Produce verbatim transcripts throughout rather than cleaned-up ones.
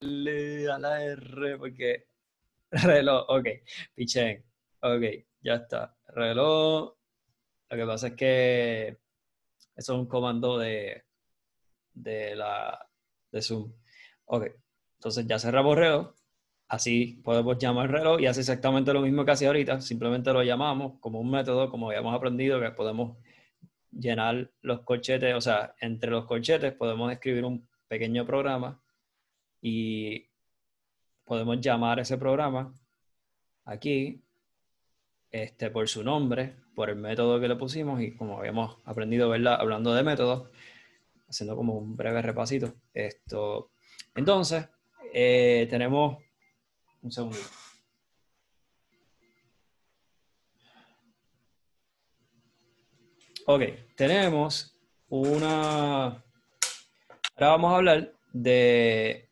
Le a la R porque reloj, ok, pichén, ok, ya está. Reloj, lo que pasa es que eso es un comando de, de la de Zoom. Ok, entonces ya cerramos reloj, así podemos llamar reloj y hace exactamente lo mismo que hacía ahorita, simplemente lo llamamos como un método, como habíamos aprendido, que podemos llenar los corchetes, o sea, entre los corchetes podemos escribir un pequeño programa y podemos llamar ese programa aquí este, por su nombre, por el método que le pusimos y como habíamos aprendido, ¿verdad? Hablando de métodos, haciendo como un breve repasito. Esto, entonces, eh, tenemos un segundo. Ok, tenemos una... Ahora vamos a hablar de...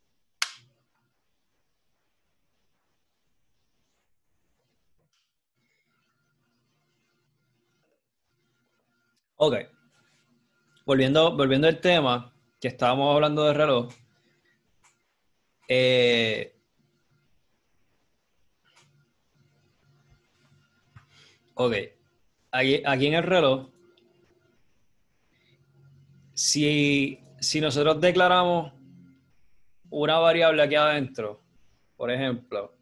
Ok, volviendo, volviendo al tema que estábamos hablando de reloj. Eh, ok, aquí, aquí en el reloj, si, si nosotros declaramos una variable aquí adentro, por ejemplo,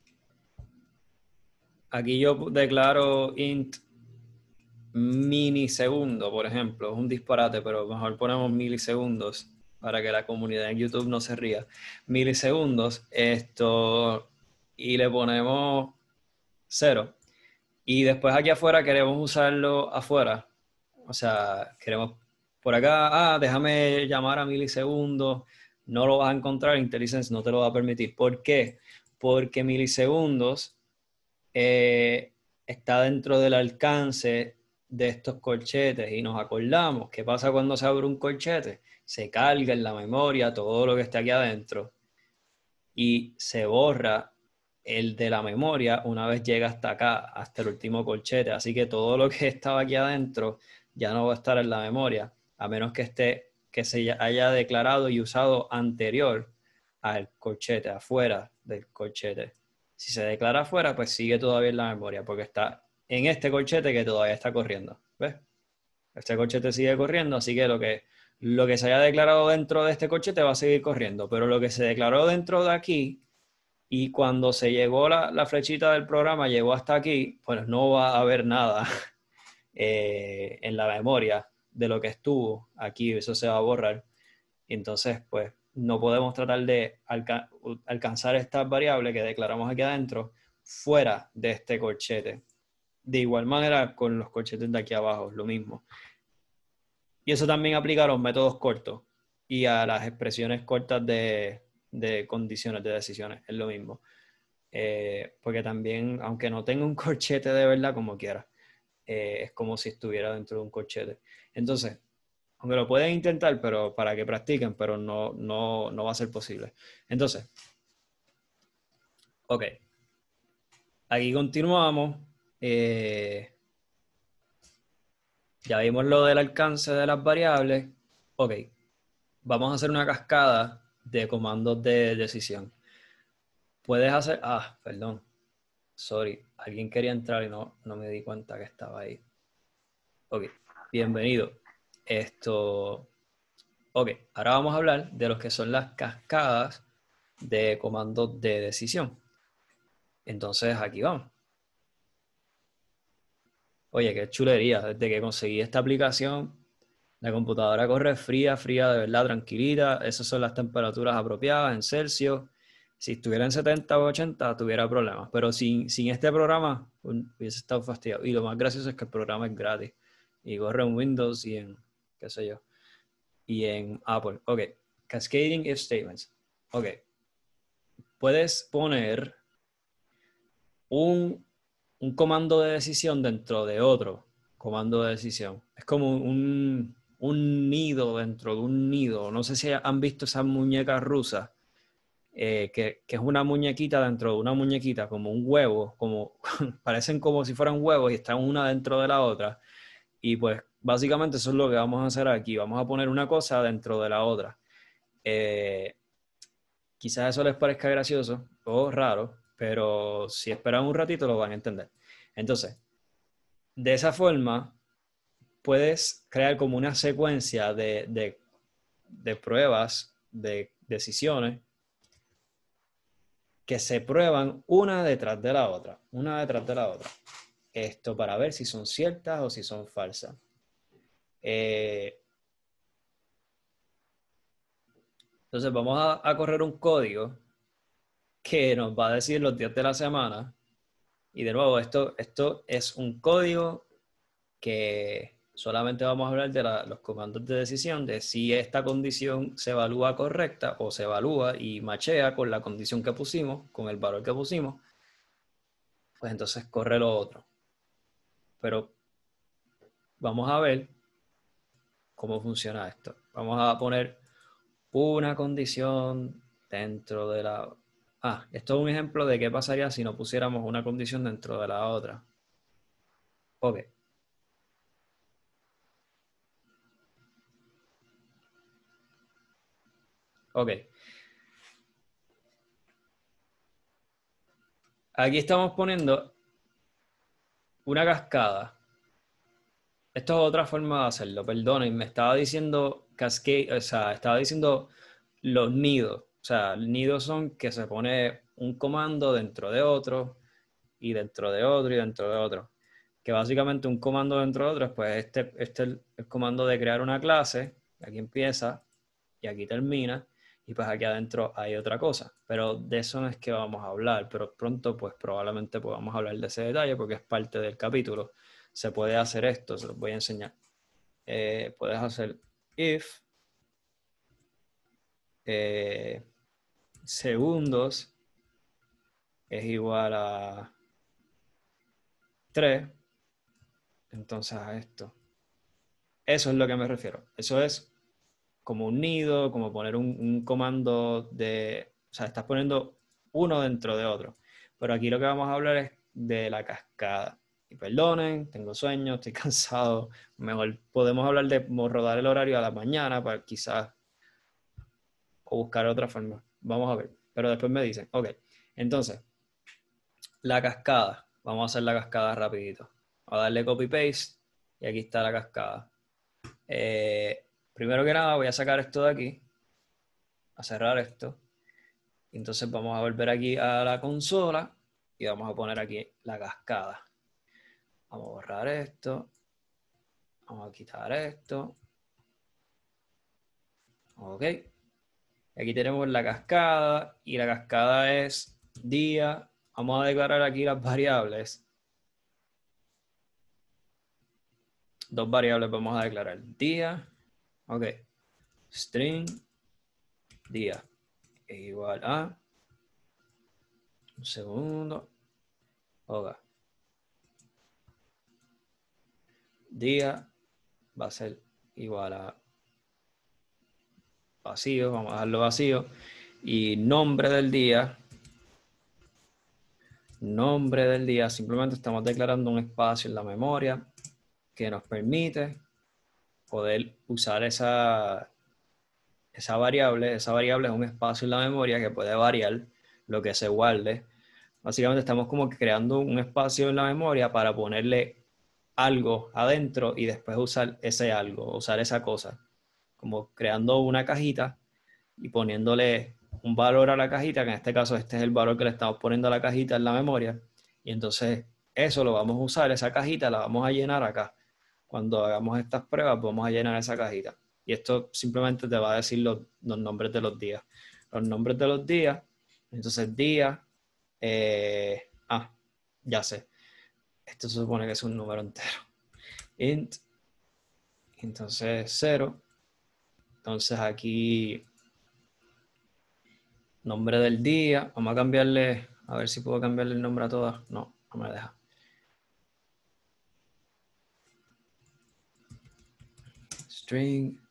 aquí yo declaro int minisegundo, por ejemplo, es un disparate, pero mejor ponemos milisegundos para que la comunidad en YouTube no se ría. Milisegundos, esto, y le ponemos cero. Y después aquí afuera queremos usarlo afuera. O sea, queremos por acá, ah, déjame llamar a milisegundos. No lo vas a encontrar, IntelliSense no te lo va a permitir. ¿Por qué? Porque milisegundos eh, está dentro del alcance de estos corchetes y nos acordamos qué pasa cuando se abre un corchete. Se carga en la memoria todo lo que está aquí adentro y se borra el de la memoria una vez llega hasta acá, hasta el último corchete. Así que todo lo que estaba aquí adentro ya no va a estar en la memoria, a menos que esté, que se haya declarado y usado anterior al corchete, afuera del corchete. Si se declara afuera, pues sigue todavía en la memoria, porque está en este corchete que todavía está corriendo. ¿Ves? Este corchete sigue corriendo, así que lo que, lo que se haya declarado dentro de este corchete va a seguir corriendo, pero lo que se declaró dentro de aquí y cuando se llegó la, la flechita del programa, llegó hasta aquí, pues no va a haber nada eh, en la memoria de lo que estuvo aquí, eso se va a borrar. Entonces, pues no podemos tratar de alca alcanzar estas variables que declaramos aquí adentro fuera de este corchete. De igual manera con los corchetes de aquí abajo, lo mismo. Y eso también aplica a los métodos cortos y a las expresiones cortas de, de condiciones de decisiones, es lo mismo. Eh, porque también, aunque no tenga un corchete de verdad, como quiera, eh, es como si estuviera dentro de un corchete. Entonces, aunque lo pueden intentar, pero para que practiquen, pero no, no, no va a ser posible. Entonces, ok, aquí continuamos. Eh, ya vimos lo del alcance de las variables. Ok, vamos a hacer una cascada de comandos de decisión. Puedes hacer... Ah, perdón. Sorry, alguien quería entrar y no, no me di cuenta que estaba ahí. Ok, bienvenido. Esto... Ok, ahora vamos a hablar de lo que son las cascadas de comandos de decisión. Entonces, aquí vamos. Oye, qué chulería. Desde que conseguí esta aplicación, la computadora corre fría, fría, de verdad, tranquilita. Esas son las temperaturas apropiadas en Celsius. Si estuviera en setenta o ochenta, tuviera problemas. Pero sin, sin este programa, hubiese estado fastidiado. Y lo más gracioso es que el programa es gratis. Y corre en Windows y en, qué sé yo, y en Apple. Ok, Cascading If Statements. Ok, puedes poner un, un comando de decisión dentro de otro comando de decisión. Es como un, un nido dentro de un nido. No sé si han visto esas muñecas rusas, eh, que, que es una muñequita dentro de una muñequita, como un huevo, como parecen como si fueran huevos y están una dentro de la otra. Y pues básicamente eso es lo que vamos a hacer aquí. Vamos a poner una cosa dentro de la otra. Eh, Quizás eso les parezca gracioso o raro, pero si esperan un ratito lo van a entender. Entonces, de esa forma, puedes crear como una secuencia de, de, de pruebas, de decisiones, que se prueban una detrás de la otra, una detrás de la otra. Esto para ver si son ciertas o si son falsas. Eh, entonces vamos a, a correr un código que nos va a decir los días de la semana. Y de nuevo, esto, esto es un código que solamente vamos a hablar de la, los comandos de decisión, de si esta condición se evalúa correcta o se evalúa y machea con la condición que pusimos, con el valor que pusimos, pues entonces corre lo otro. Pero vamos a ver cómo funciona esto. Vamos a poner una condición dentro de la... Ah, esto es un ejemplo de qué pasaría si no pusiéramos una condición dentro de la otra. Ok. Ok. Aquí estamos poniendo una cascada. Esto es otra forma de hacerlo, perdonen, me estaba diciendo cascade, o sea, estaba diciendo los nidos. O sea, nidos son que se pone un comando dentro de otro, y dentro de otro, y dentro de otro. Que básicamente un comando dentro de otro es pues este, este es el comando de crear una clase, aquí empieza y aquí termina, y pues aquí adentro hay otra cosa. Pero de eso no es que vamos a hablar, pero pronto pues probablemente podamos hablar de ese detalle porque es parte del capítulo. Se puede hacer esto, se los voy a enseñar. Eh, puedes hacer if eh, segundos es igual a tres, entonces a esto. Eso es lo que me refiero. Eso es como un nido, como poner un, un comando de... O sea, estás poniendo uno dentro de otro. Pero aquí lo que vamos a hablar es de la cascada. Y perdonen, tengo sueño, estoy cansado. Mejor podemos hablar de rodar el horario a la mañana para quizás o buscar otra forma. Vamos a ver. Pero después me dicen, ok. Entonces, la cascada. Vamos a hacer la cascada rapidito. A darle copy paste y aquí está la cascada. Eh, primero que nada voy a sacar esto de aquí, a cerrar esto. Entonces vamos a volver aquí a la consola y vamos a poner aquí la cascada. Vamos a borrar esto. Vamos a quitar esto. Ok. Aquí tenemos la cascada y la cascada es día. Vamos a declarar aquí las variables. Dos variables vamos a declarar. Día. Ok. String. Día. Es igual a... Un segundo. Ok. Día va a ser igual a vacío, vamos a dejarlo vacío, y nombre del día, nombre del día, simplemente estamos declarando un espacio en la memoria que nos permite poder usar esa, esa variable. Esa variable es un espacio en la memoria que puede variar lo que se guarde. Básicamente estamos como que creando un espacio en la memoria para ponerle algo adentro y después usar ese algo, usar esa cosa, como creando una cajita y poniéndole un valor a la cajita, que en este caso este es el valor que le estamos poniendo a la cajita en la memoria, y entonces eso lo vamos a usar, esa cajita la vamos a llenar acá. Cuando hagamos estas pruebas vamos a llenar esa cajita. Y esto simplemente te va a decir los, los nombres de los días. Los nombres de los días, entonces día, eh, ah, ya sé, esto se supone que es un número entero. Int, entonces cero, entonces aquí nombre del día, vamos a cambiarle, a ver si puedo cambiarle el nombre a todas. No, no me deja. String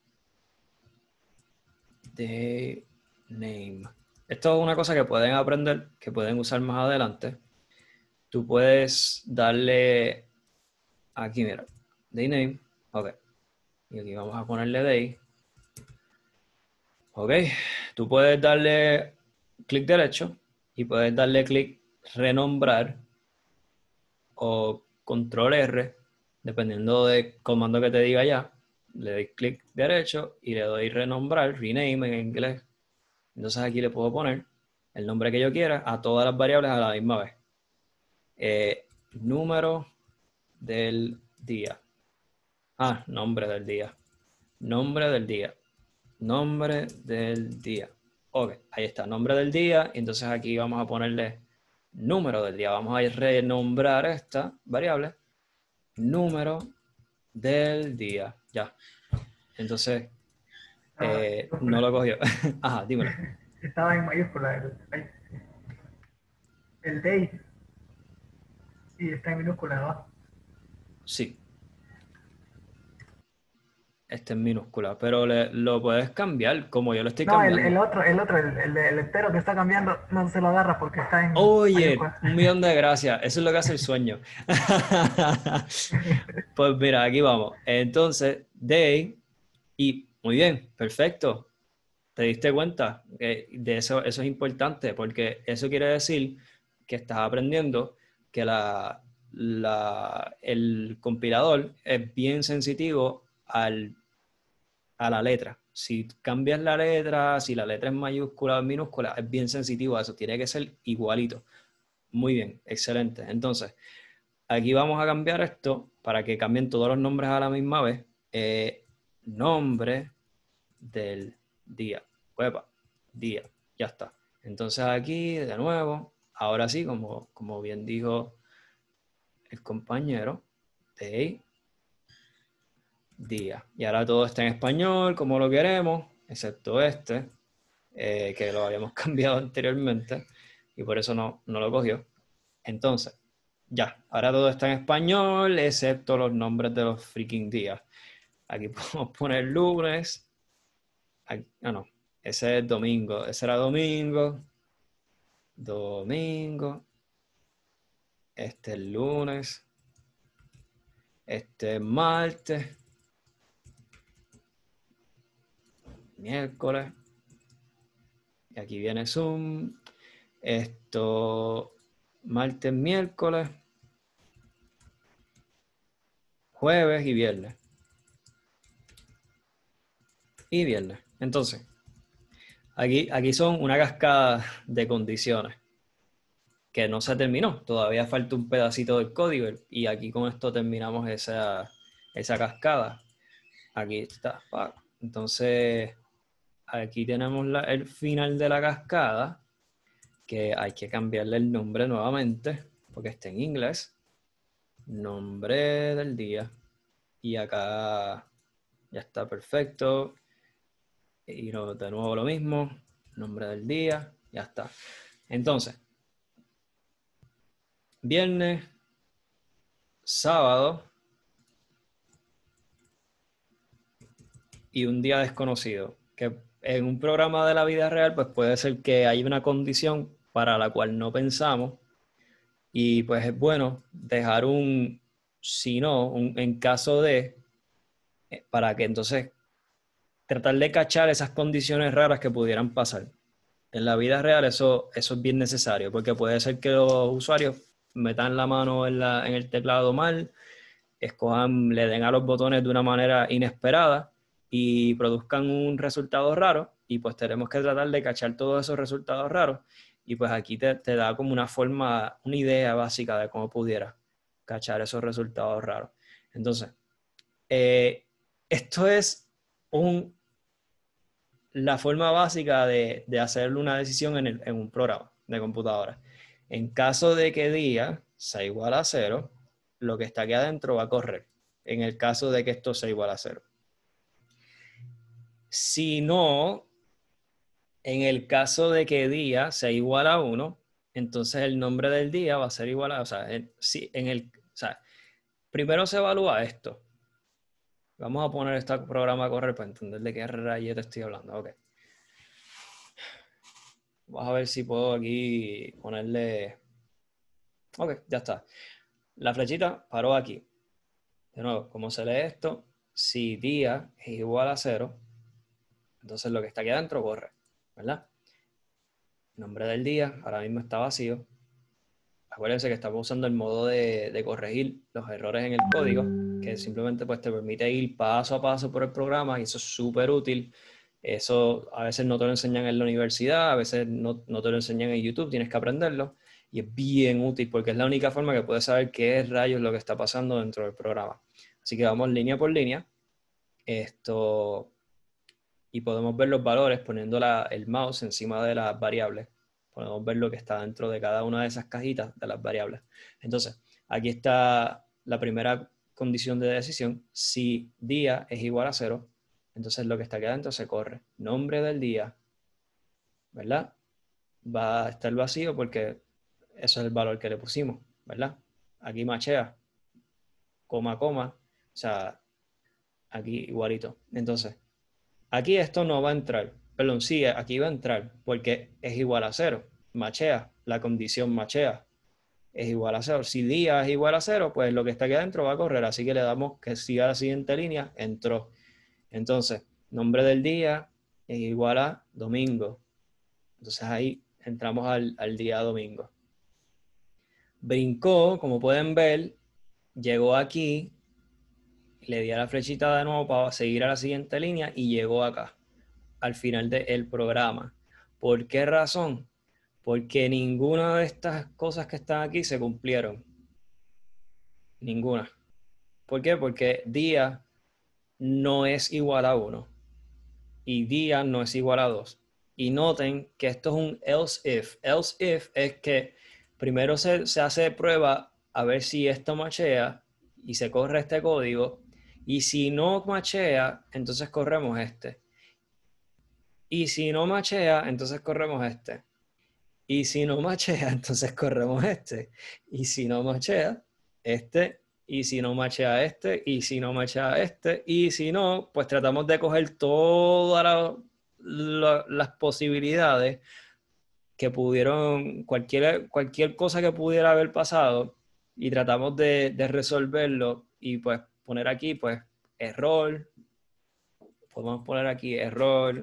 day name. Esto es una cosa que pueden aprender, que pueden usar más adelante. Tú puedes darle aquí, mira, day name, ok. Y aquí vamos a ponerle day. Ok, tú puedes darle clic derecho y puedes darle clic renombrar o control R, dependiendo del comando que te diga ya. Le doy clic derecho y le doy renombrar, rename en inglés. Entonces aquí le puedo poner el nombre que yo quiera a todas las variables a la misma vez. Eh, número del día. Ah, nombre del día. Nombre del día. Nombre del día. Ok, ahí está, nombre del día. Y entonces aquí vamos a ponerle número del día. Vamos a renombrar esta variable. Número del día. Ya. Entonces, Estaba en eh, no mayúscula. lo cogió. Ajá, dímelo. Estaba en mayúscula el, el day y está en minúscula abajo. Sí, este es minúscula, pero le- lo puedes cambiar como yo lo estoy No, el, el cambiando. otro, el otro, el, el, el entero que está cambiando, no se lo agarra porque está en Oye, mayúscula. un millón de gracias. Eso es lo que hace el sueño. Pues mira, aquí vamos. Entonces, day, y muy bien, perfecto. ¿Te diste cuenta? Que de eso, eso es importante, porque eso quiere decir que estás aprendiendo que la, la- el compilador es bien sensitivo al, a la letra. Si cambias la letra, si la letra es mayúscula o minúscula, es bien sensitivo a eso. Tiene que ser igualito. Muy bien, excelente. Entonces, aquí vamos a cambiar esto para que cambien todos los nombres a la misma vez. Eh, nombre del día. Huepa, día. Ya está. Entonces aquí, de nuevo, ahora sí, como, como bien dijo el compañero, day, día. Y ahora todo está en español, como lo queremos, excepto este, eh, que lo habíamos cambiado anteriormente y por eso no, no lo cogió. Entonces, ya, ahora todo está en español, excepto los nombres de los freaking días. Aquí podemos poner lunes. Aquí, ah, no, ese es domingo. Ese era domingo. Domingo. Este es lunes. Este es martes. Miércoles. Y aquí viene Zoom. Esto, martes, miércoles, jueves y viernes. Y viernes. Entonces, aquí, aquí son una cascada de condiciones que no se terminó. Todavía falta un pedacito del código y aquí con esto terminamos esa, esa cascada. Aquí está. Entonces, aquí tenemos la, el final de la cascada, que hay que cambiarle el nombre nuevamente, porque está en inglés. Nombre del día. Y acá ya está perfecto. Y no, de nuevo lo mismo. Nombre del día. Ya está. Entonces, viernes, sábado y un día desconocido. Que en un programa de la vida real, pues puede ser que hay una condición para la cual no pensamos. Y pues es bueno dejar un si no, un en caso de, eh, para que entonces tratar de cachar esas condiciones raras que pudieran pasar. En la vida real eso, eso es bien necesario, porque puede ser que los usuarios metan la mano en, la, en el teclado mal, escojan, le den a los botones de una manera inesperada y produzcan un resultado raro, y pues tenemos que tratar de cachar todos esos resultados raros, y pues aquí te, te da como una forma, una idea básica de cómo pudiera cachar esos resultados raros. Entonces, eh, esto es un la forma básica de, de hacer una decisión en, el, en, un programa de computadora. En caso de que día sea igual a cero, lo que está aquí adentro va a correr. En el caso de que esto sea igual a cero. Si no, en el caso de que día sea igual a uno, entonces el nombre del día va a ser igual a, o sea, en, si, en el, o sea, primero se evalúa esto. Vamos a poner este programa a correr para entender de qué rayos te estoy hablando. Ok. Vamos a ver si puedo aquí ponerle. Ok, ya está. La flechita paró aquí. De nuevo, ¿cómo se lee esto? Si día es igual a cero, entonces lo que está aquí adentro corre, ¿verdad? Nombre del día, ahora mismo está vacío. Acuérdense que estamos usando el modo de, de corregir los errores en el código, que simplemente pues, te permite ir paso a paso por el programa y eso es súper útil. Eso a veces no te lo enseñan en la universidad, a veces no, no te lo enseñan en YouTube, tienes que aprenderlo y es bien útil porque es la única forma que puedes saber qué es rayos lo que está pasando dentro del programa. Así que vamos línea por línea esto, y podemos ver los valores poniendo la, el mouse encima de las variables. Podemos ver lo que está dentro de cada una de esas cajitas de las variables. Entonces, aquí está la primera condición de decisión. Si día es igual a cero, entonces lo que está aquí adentro se corre. Nombre del día, ¿verdad? Va a estar vacío porque eso es el valor que le pusimos, ¿verdad? Aquí machea, coma, coma, o sea, aquí igualito. Entonces, aquí esto no va a entrar. Perdón, sí, aquí va a entrar porque es igual a cero. Machea, la condición machea es igual a cero. Si día es igual a cero, pues lo que está aquí adentro va a correr. Así que le damos que siga la siguiente línea, entró. Entonces, nombre del día es igual a domingo. Entonces ahí entramos al, al día domingo. Brincó, como pueden ver, llegó aquí, le di a la flechita de nuevo para seguir a la siguiente línea y llegó acá, al final del programa. ¿Por qué razón? Porque ninguna de estas cosas que están aquí se cumplieron. Ninguna. ¿Por qué? Porque día no es igual a uno y día no es igual a dos. Y noten que esto es un else if. Else if es que primero se, se hace prueba a ver si esto machea y se corre este código. Y si no machea, entonces corremos este. Y si no machea, entonces corremos este. Y si no machea, entonces corremos este. Y si no machea, este. Y si no machea este. Y si no machea este. Y si no, pues tratamos de coger todas la, la, las posibilidades que pudieron, cualquier, cualquier cosa que pudiera haber pasado, y tratamos de, de resolverlo y pues poner aquí, pues, error. Podemos poner aquí error,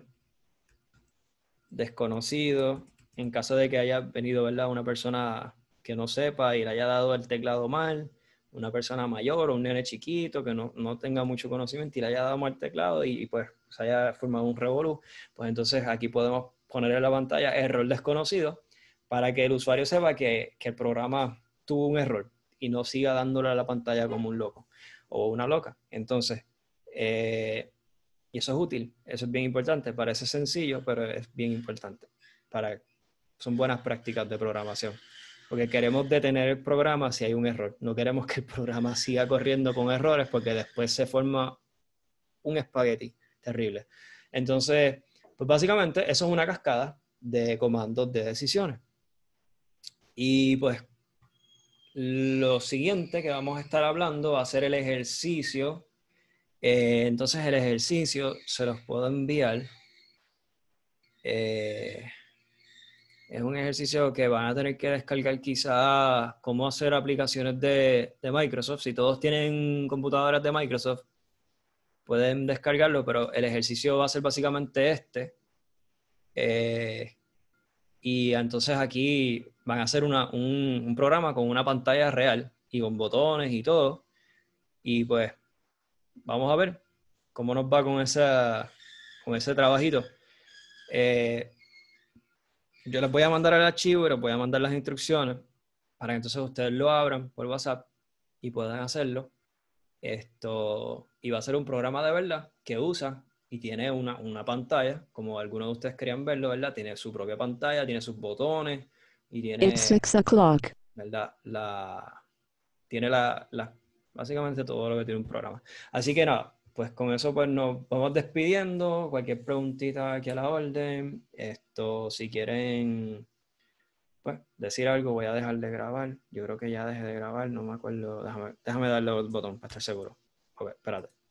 desconocido, en caso de que haya venido, ¿verdad?, una persona que no sepa y le haya dado el teclado mal, una persona mayor o un nene chiquito que no, no tenga mucho conocimiento y le haya dado mal el teclado y, y pues se haya formado un revolú, pues entonces aquí podemos poner en la pantalla error desconocido para que el usuario sepa que, que el programa tuvo un error y no siga dándole a la pantalla como un loco o una loca. Entonces, eh, y eso es útil, eso es bien importante. Parece sencillo, pero es bien importante. Para, son buenas prácticas de programación. Porque queremos detener el programa si hay un error. No queremos que el programa siga corriendo con errores porque después se forma un espagueti terrible. Entonces, pues básicamente eso es una cascada de comandos de decisiones. Y pues lo siguiente que vamos a estar hablando va a ser el ejercicio. Eh, entonces el ejercicio se los puedo enviar. Eh, es un ejercicio que van a tener que descargar quizás cómo hacer aplicaciones de, de Microsoft. Si todos tienen computadoras de Microsoft, pueden descargarlo, pero el ejercicio va a ser básicamente este. Eh, y entonces aquí van a hacer una, un, un programa con una pantalla real y con botones y todo. Y pues vamos a ver cómo nos va con, esa, con ese trabajito. Eh, Yo les voy a mandar el archivo y les voy a mandar las instrucciones para que entonces ustedes lo abran por WhatsApp y puedan hacerlo. Esto, y va a ser un programa de verdad que usa y tiene una, una pantalla, como algunos de ustedes querían verlo, ¿verdad? Tiene su propia pantalla, tiene sus botones y tiene, It's six o'clock. ¿verdad? La, tiene la, la, básicamente todo lo que tiene un programa. Así que nada, pues con eso pues nos vamos despidiendo. Cualquier preguntita aquí a la orden. Esto, si quieren pues decir algo, voy a dejar de grabar. Yo creo que ya dejé de grabar, no me acuerdo. Déjame, déjame darle el botón para estar seguro. Ok, espérate.